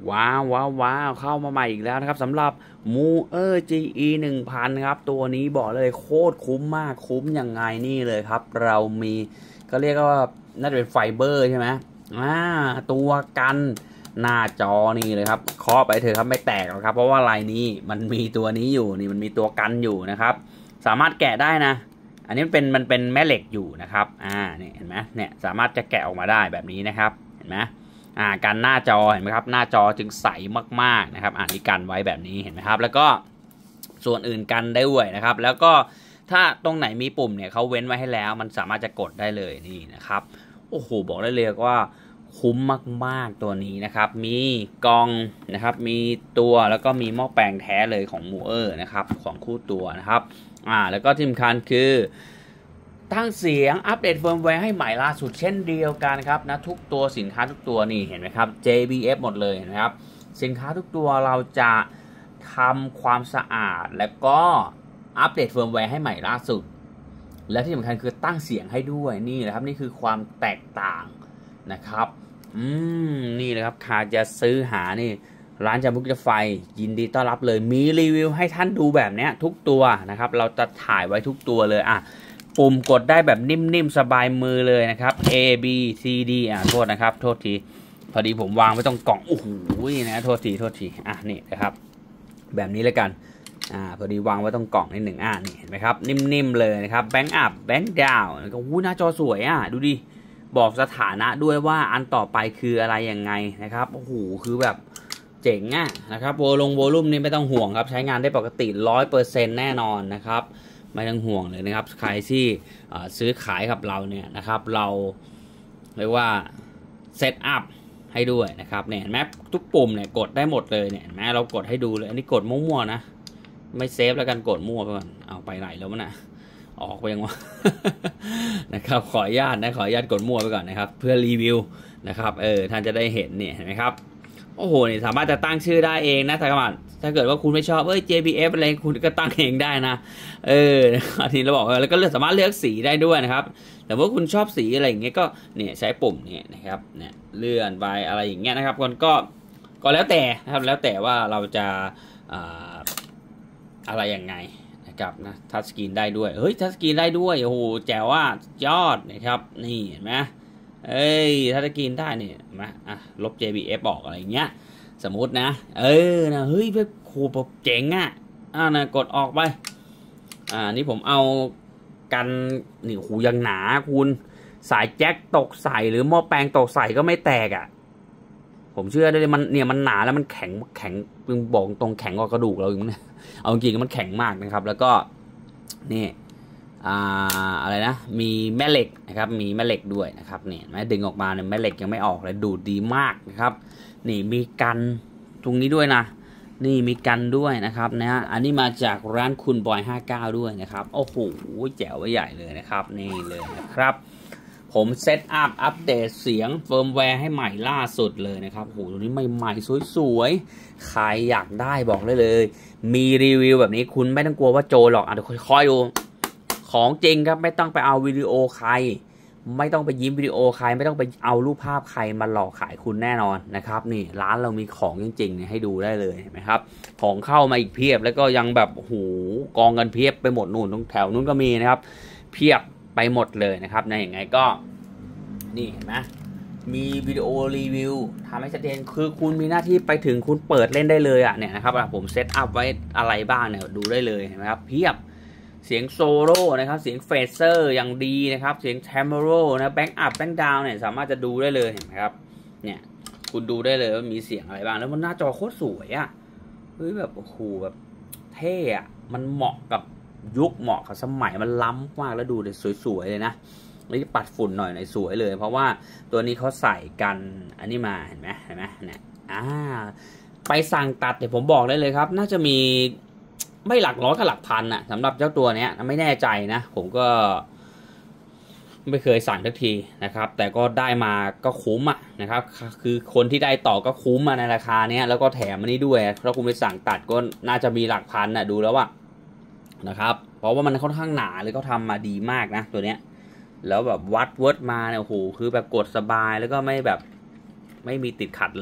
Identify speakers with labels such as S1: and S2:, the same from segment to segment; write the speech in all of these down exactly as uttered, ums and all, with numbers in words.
S1: ว้าวว้าวว้าวเข้ามาใหม่อีกแล้วนะครับสำหรับมูเออร์จีอีหนึ่งพันครับตัวนี้บอกเลยโคตรคุ้มมากคุ้มยังไงนี่เลยครับ เรามีก็เรียกว่าน่าจะเป็นไฟเบอร์ใช่ไหมอ่าตัวกันหน้าจอนี่เลยครับเคาะไปเถอะครับไม่แตกหรอกครับเพราะว่าลายนี้มันมีตัวนี้อยู่นี่มันมีตัวกันอยู่นะครับสามารถแกะได้นะอันนี้มันเป็นมันเป็นแม่เหล็กอยู่นะครับอ่าเนี่ยเห็นไหมเนี่ยสามารถจะแกะออกมาได้แบบนี้นะครับเห็นไหมอ่ากันหน้าจอเห็นไหมครับหน้าจอจึงใสมากๆนะครับอ่านี่กันไว้แบบนี้เห็นไหมครับแล้วก็ส่วนอื่นกันได้ด้วยนะครับแล้วก็ถ้าตรงไหนมีปุ่มเนี่ยเขาเว้นไว้ให้แล้วมันสามารถจะกดได้เลยนี่นะครับโอ้โหบอกได้เลยว่าคุ้มมากๆตัวนี้นะครับมีกล่องนะครับมีตัวแล้วก็มีหม้อแปลงแท้เลยของมูเออร์นะครับของคู่ตัวนะครับอ่าแล้วก็ที่สำคัญคือตั้งเสียงอัปเดตเฟิร์มแวร์ให้ใหม่ล่าสุดเช่นเดียวกันครับนะทุกตัวสินค้าทุกตัวนี่เห็นไหมครับ เจ บี เอฟ หมดเลยนะครับสินค้าทุกตัวเราจะทำความสะอาดแล้วก็อัปเดตเฟิร์มแวร์ให้ใหม่ล่าสุดและที่สำคัญคือตั้งเสียงให้ด้วยนี่แหละครับนี่คือความแตกต่างนะครับอืมนี่เลยครับใครจะซื้อหานี่ร้านจำบุกจะไฟยินดีต้อนรับเลยมีรีวิวให้ท่านดูแบบนี้ทุกตัวนะครับเราจะถ่ายไว้ทุกตัวเลยอ่ะปุ่มกดได้แบบนิ่มๆสบายมือเลยนะครับ A B C D อ่ะโทษนะครับโทษทีพอดีผมวางไว้ตรงกล่องโอ้โหนะโทษทีโทษทีอ่ะนี่นะครับแบบนี้เลยกันอ่าพอดีวางไว้ตรงกล่องนิดหนึ่งอ่านี่เห็นไหมครับนิ่มๆเลยนะครับแบงค์อัพแบงค์ดาวน์ก็อู้หน้าจอสวยอ่ะดูดิบอกสถานะด้วยว่าอันต่อไปคืออะไรยังไงนะครับโอ้โหคือแบบเจ๋งอ่ะนะครับโวลงโวลุ่มนี่ไม่ต้องห่วงครับใช้งานได้ปกติ ร้อยเปอร์เซ็นต์ แน่นอนนะครับไม่ต้องห่วงเลยนะครับใครที่ซื้อขายกับเราเนี่ยนะครับเราเรียกว่าเซตอัพให้ด้วยนะครับเนี่ยเห็นไหมทุกปุ่มเนี่ยกดได้หมดเลยเนี่ยเห็นไหมเรากดให้ดูเลยอันนี้กดมั่วๆนะไม่เซฟแล้วกันกดมั่วไปก่อนเอาไปไหนแล้วมันนะออกไปยังวะ นะครับขออนุญาตนะขออนุญาตกดมั่วไปก่อนนะครับเพื่อรีวิวนะครับเออท่านจะได้เห็นเนี่ยเห็นไหมครับโอ้โหนี่สามารถจะตั้งชื่อได้เองนะถ้าถ้าเกิดว่าคุณไม่ชอบเอ้ย เจ บี เอฟ อะไรคุณก็ตั้งเองได้นะเอออันนี้เราบอกแล้วก็สามารถเลือกสีได้ด้วยนะครับแต่ว่าคุณชอบสีอะไรอย่างเงี้ยก็เนี่ยใช้ปุ่มเนี่ยนะครับเนี่ยเลื่อนไปอะไรอย่างเงี้ยนะครับคนก็ก็แล้วแต่นะครับแล้วแต่ว่าเราจะอ่าอะไรยังไงนะครับนะทัชสกรีนได้ด้วยเฮ้ยทัชสกรีนได้ด้วยโอ้โหแจ๋วว่ายอดนะครับนี่เห็นไหมเอ้ยทัชสกรีนได้เนี่ยมาอ่ะลบ เจ บี เอฟ บอกอะไรอย่างเงี้ยสมมุตินะเออนะเฮ้ยแบบโคตรเจ๋งอ่ะอ่านะกดออกไปอ่านี่ผมเอากันนี่หูยังหนาคุณสายแจ็คตกใส่หรือหม้อแปลงตกใส่ก็ไม่แตกอ่ะผมเชื่อได้เลยมันเนี่ยมันหนาแล้วมันแข็งแข็งเป็นบอกตรงแข็งกว่ากระดูกเราอยู่เนี่ยเอาจริงๆมันแข็งมากนะครับแล้วก็นี่อ่าอะไรนะมีแม่เหล็กนะครับมีแม่เหล็กด้วยนะครับเนี่ยแม่ดึงออกมาเนี่ยแม่เหล็กยังไม่ออกเลยดูดดีมากนะครับนี่มีกันตรงนี้ด้วยนะนี่มีกันด้วยนะครับนะฮะอันนี้มาจากร้านคุณบอยห้าสิบเก้าด้วยนะครับโอ้โหแจ๋วไว้ใหญ่เลยนะครับนี่เลยนะครับผมเซตอัพอัปเดตเสียงเฟิร์มแวร์ให้ใหม่ล่าสุดเลยนะครับโอ้โหตัวนี้ใหม่ๆสวยๆใครอยากได้บอกได้เลยมีรีวิวแบบนี้คุณไม่ต้องกลัวว่าโจหรอกอ่ะเดี๋ยวคอยดูของจริงครับไม่ต้องไปเอาวิดีโอใครไม่ต้องไปยิ้มวิดีโอใครไม่ต้องไปเอารูปภาพใครมาหลอกขายคุณแน่นอนนะครับนี่ร้านเรามีของจริงๆให้ดูได้เลยเห็นไหมครับของเข้ามาอีกเพียบแล้วก็ยังแบบโอ้โหกองกันเพียบไปหมดนู่นตรงแถวนู้นก็มีนะครับเพียบไปหมดเลยนะครับในอย่างไงก็นี่เห็นไหมมีวิดีโอรีวิวทำให้ชัดเจนคือคุณมีหน้าที่ไปถึงคุณเปิดเล่นได้เลยอ่ะเนี่ยนะครับผมเซตอัพไว้อะไรบ้างเนี่ยดูได้เลยเห็นไหมครับเพียบเสียงโซโล่นะครับเสียงเฟเซอร์อย่างดีนะครับเสียงแทมเมโรนะแบงค์อัพแบงค์ดาวเนี่ยสามารถจะดูได้เลยเห็นไหมครับเนี่ยคุณดูได้เลยว่ามีเสียงอะไรบ้างแล้วมันหน้าจอโคตรสวยอ่ะเฮ้ยแบบโอ้โหแบบเท่อะมันเหมาะกับยุคเหมาะกับสมัยมันล้ำมากแล้วดูเลยสวยๆเลยนะนี่ปัดฝุ่นหน่อยหน่อยสวยเลยเพราะว่าตัวนี้เขาใส่กันอันนี้มาเห็นไหมเห็นไหมเนี่ยอ่าไปสั่งตัดเดี๋ยวผมบอกได้เลยครับน่าจะมีไม่หลักร้อยก็หลักพันอะสำหรับเจ้าตัวเนี้ยไม่แน่ใจนะผมก็ไม่เคยสั่งทักทีนะครับแต่ก็ได้มาก็คุ้มอะนะครับคือคนที่ได้ต่อก็คุ้มมาในราคาเนี้ยแล้วก็แถมอันนี้ด้วยถ้าคุณไปสั่งตัดก็น่าจะมีหลักพันอะดูแล้วว่านะครับเพราะว่ามันค่อนข้างหนาเลยก็ทำมาดีมากนะตัวเนี้ยแล้วแบบวัดเวิร์ดมาเนี่ยโอ้โหคือแบบกดสบายแล้วก็ไม่แบบไม่มีติดขัดเลยอะ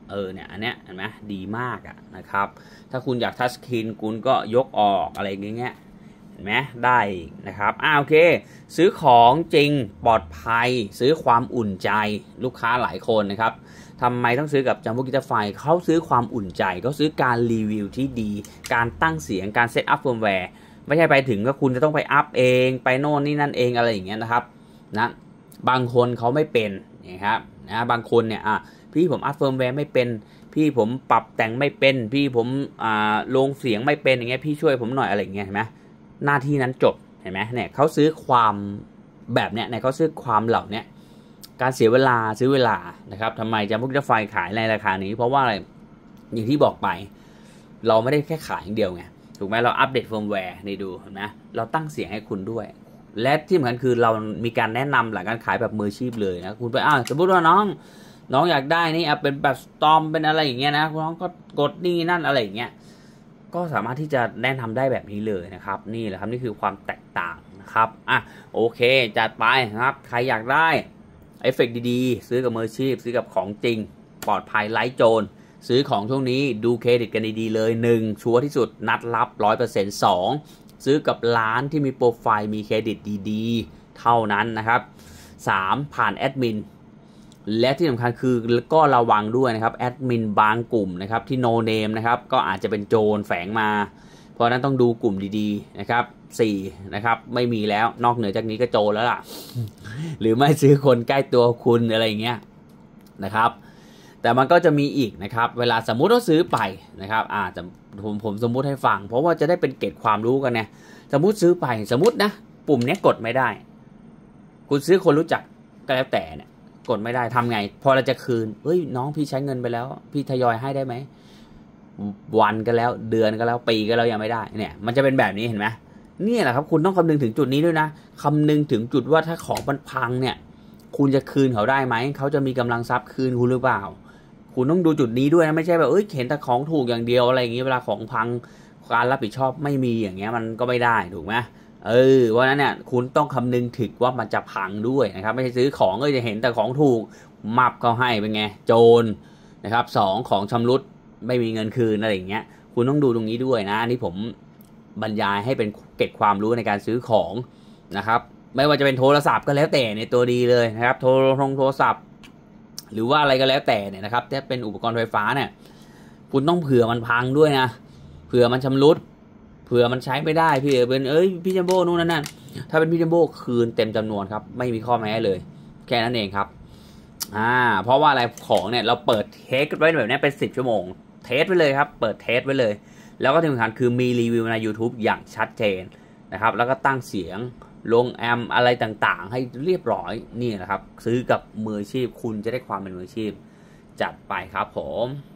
S1: เออเนี่ยอันเนี้ยเห็นไหมดีมากอ่ะนะครับถ้าคุณอยากทัชสกรีนคุณก็ยกออกอะไรอย่างเงี้ยเห็นไหมได้นะครับอ่าโอเคซื้อของจริงปลอดภัยซื้อความอุ่นใจลูกค้าหลายคนนะครับทำไมต้องซื้อกับจัมโบ้กิกไฟเขาซื้อความอุ่นใจเขาซื้อการรีวิวที่ดีการตั้งเสียงการเซตอัพเฟิร์มแวร์ไม่ใช่ไปถึงก็คุณจะต้องไปอัพเองไปโน่นนี่นั่นเองอะไรอย่างเงี้ยนะครับนะบางคนเขาไม่เป็นนะครับนะบางคนเนี่ยอ่ะพี่ผมอัพเฟิร์มแวร์ไม่เป็นพี่ผมปรับแต่งไม่เป็นพี่ผมอ่าลงเสียงไม่เป็นอย่างเงี้ยพี่ช่วยผมหน่อยอะไรอย่างเงี้ยเห็นไหมหน้าที่นั้นจบเห็นไหมเนี่ยเขาซื้อความแบบเนี้ยเนี่ยเขาซื้อความเหล่านี้การเสียเวลาซื้อเวลานะครับทำไมจัมโบ้กิกไฟขายในราคานี้เพราะว่าอะไรอย่างที่บอกไปเราไม่ได้แค่ขายอย่างเดียวไงถูกไหมเราอัปเดตเฟิร์มแวร์นี่ดูเห็นไหมเราตั้งเสียงให้คุณด้วยและที่สำคัญคือเรามีการแนะนำหลังการขายแบบมืออาชีพเลยนะคุณไปอ้าวสมมติว่าน้องน้องอยากได้นี่เป็นแบบสตอมเป็นอะไรอย่างเงี้ยนะน้องก็กดนี่นั่นอะไรอย่างเงี้ยก็สามารถที่จะแนะนำได้แบบนี้เลยนะครับนี่แหละครับนี่คือความแตกต่างนะครับอ่ะโอเคจัดไปนะครับใครอยากได้เอฟเฟกต์ดีๆซื้อกับมืออาชีพซื้อกับของจริงปลอดภัยไร้โจรซื้อของช่วงนี้ดูเครดิตกันดีๆเลยหนึ่งชัวร์ที่สุดนัดรับ ร้อยเปอร์เซ็นต์ สองซื้อกับร้านที่มีโปรไฟล์มีเครดิตดีๆเท่านั้นนะครับสามผ่านแอดมินและที่สำคัญคือก็ระวังด้วยนะครับแอดมินบางกลุ่มนะครับที่โนเนมนะครับก็อาจจะเป็นโจรแฝงมาเพราะนั้นต้องดูกลุ่มดีๆนะครับสี่นะครับไม่มีแล้วนอกเหนือจากนี้ก็โจรแล้วล่ะ หรือไม่ซื้อคนใกล้ตัวคุณอะไรอย่างเงี้ยนะครับแต่มันก็จะมีอีกนะครับเวลาสมมุติว่าซื้อไปนะครับอาจจะผมผมสมมุติให้ฟังเพราะว่าจะได้เป็นเกร็ดความรู้กันเนี่ยสมมุติซื้อไปสมมุตินะปุ่มนี้กดไม่ได้คุณซื้อคนรู้จักก็แล้วแต่เนี่ยกดไม่ได้ทำไงพอเราจะคืนเฮ้ยน้องพี่ใช้เงินไปแล้วพี่ทยอยให้ได้ไหมวันก็แล้วเดือนก็แล้วปีก็แล้วยังไม่ได้เนี่ยมันจะเป็นแบบนี้เห็นไหมนี่แหละครับคุณต้องคำนึงถึงจุดนี้ด้วยนะคำนึงถึงจุดว่าถ้าของมันพังเนี่ยคุณจะคืนเขาได้ไหมเขาจะมีกำลังทรัพย์คืนคุณหรือเปล่าคุณต้องดูจุดนี้ด้วยนะไม่ใช่แบบเอ้ยเห็นแต่ของถูกอย่างเดียวอะไรอย่างนี้เวลาของพังการรับผิดชอบไม่มีอย่างเงี้ยมันก็ไม่ได้ถูกไหมเออเพราะนั้นเนี่ยคุณต้องคำนึงถึงว่ามันจะพังด้วยนะครับไม่ใช่ซื้อของก็จะเห็นแต่ของถูกมับเขาให้เป็นไงโจรนะครับสองของชำรุดไม่มีเงินคืนอะไรอย่างเงี้ยคุณต้องดูตรงนี้ด้วยนะนี่ผมบรรยายให้เป็นเก็บความรู้ในการซื้อของนะครับไม่ว่าจะเป็นโทรศัพท์ก็แล้วแต่ในตัวดีเลยนะครับโทรโทรศัพท์หรือว่าอะไรก็แล้วแต่เนี่ยนะครับถ้าเป็นอุปกรณ์ไฟฟ้าเนี่ยคุณต้องเผื่อมันพังด้วยนะเผื่อมันชำรุดเผื่อมันใช้ไม่ได้พี่เป็นเอ้ยพี่จัมโบ้นู่นนั่นนั่นถ้าเป็นพี่จัมโบ้คืนเต็มจำนวนครับไม่มีข้อแม้เลยแค่นั้นเองครับอ่าเพราะว่าอะไรของเนี่ยเราเปิดเทสไว้แบบนี้เป็นสิบชั่วโมงเทสไว้เลยครับเปิดเทสไว้เลยแล้วก็ที่สำคัญคือมีรีวิวใน YouTube อย่างชัดเจนนะครับแล้วก็ตั้งเสียงลงแอมอะไรต่างๆให้เรียบร้อยนี่นะครับซื้อกับมืออาชีพคุณจะได้ความเป็นมืออาชีพจัดไปครับผม